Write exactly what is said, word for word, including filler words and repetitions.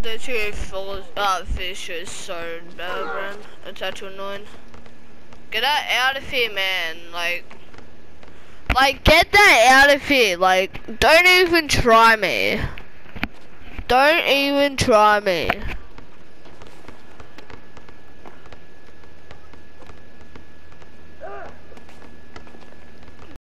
literally full of uh, fish is so bad, man. It's actually annoying. Get that out of here, man. Like, like, get that out of here. Like, don't even try me. Don't even try me.